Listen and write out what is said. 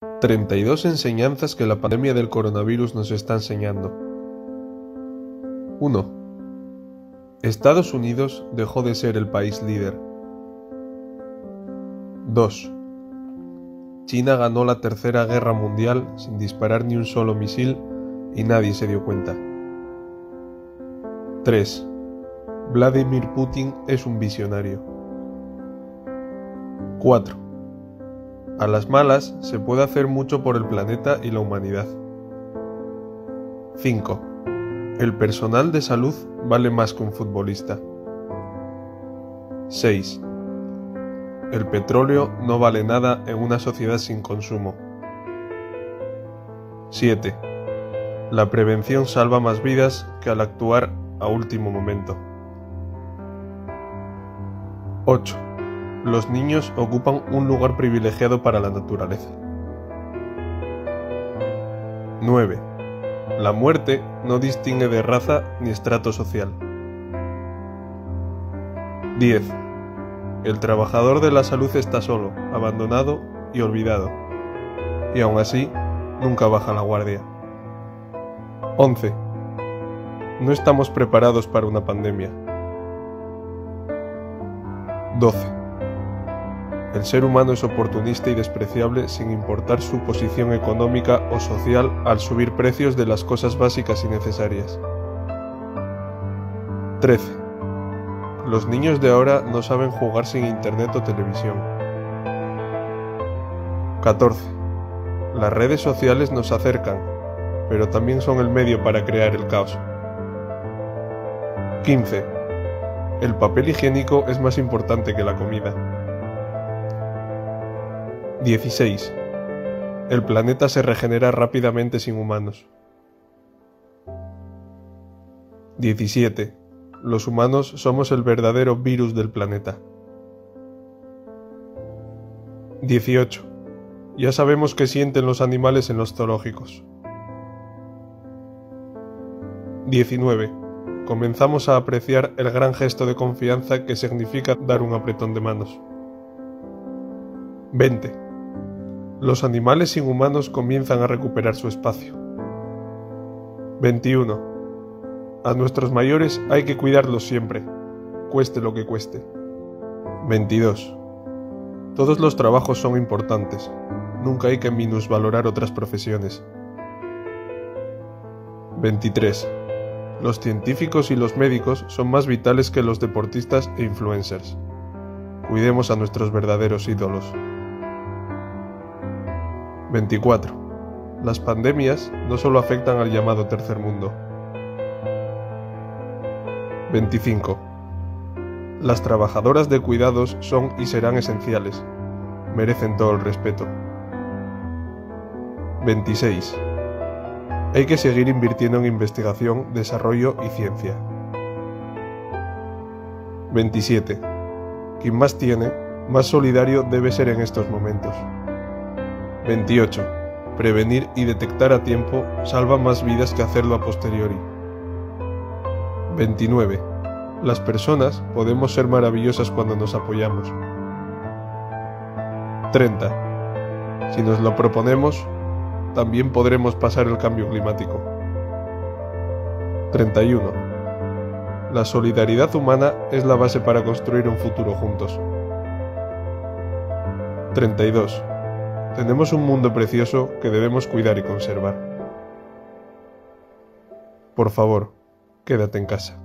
32 enseñanzas que la pandemia del coronavirus nos está enseñando. 1. Estados Unidos dejó de ser el país líder. 2. China ganó la Tercera Guerra Mundial sin disparar ni un solo misil y nadie se dio cuenta. 3. Vladimir Putin es un visionario. 4. A las malas se puede hacer mucho por el planeta y la humanidad. 5. El personal de salud vale más que un futbolista. 6. El petróleo no vale nada en una sociedad sin consumo. 7. La prevención salva más vidas que al actuar a último momento. 8. Los niños ocupan un lugar privilegiado para la naturaleza. 9. La muerte no distingue de raza ni estrato social. 10. El trabajador de la salud está solo, abandonado y olvidado, y aún así nunca baja la guardia. 11. No estamos preparados para una pandemia. 12. El ser humano es oportunista y despreciable sin importar su posición económica o social al subir precios de las cosas básicas y necesarias. 13. Los niños de ahora no saben jugar sin internet o televisión. 14. Las redes sociales nos acercan, pero también son el medio para crear el caos. 15. El papel higiénico es más importante que la comida. 16. El planeta se regenera rápidamente sin humanos. 17. Los humanos somos el verdadero virus del planeta. 18. Ya sabemos qué sienten los animales en los zoológicos. 19. Comenzamos a apreciar el gran gesto de confianza que significa dar un apretón de manos. 20. Los animales sin humanos comienzan a recuperar su espacio. 21. A nuestros mayores hay que cuidarlos siempre, cueste lo que cueste. 22. Todos los trabajos son importantes, nunca hay que minusvalorar otras profesiones. 23. Los científicos y los médicos son más vitales que los deportistas e influencers. Cuidemos a nuestros verdaderos ídolos. 24. Las pandemias no solo afectan al llamado tercer mundo. 25. Las trabajadoras de cuidados son y serán esenciales. Merecen todo el respeto. 26. Hay que seguir invirtiendo en investigación, desarrollo y ciencia. 27. Quien más tiene, más solidario debe ser en estos momentos. 28. Prevenir y detectar a tiempo salva más vidas que hacerlo a posteriori. 29. Las personas podemos ser maravillosas cuando nos apoyamos. 30. Si nos lo proponemos, también podremos pasar el cambio climático. 31. La solidaridad humana es la base para construir un futuro juntos. 32. Tenemos un mundo precioso que debemos cuidar y conservar. Por favor, quédate en casa.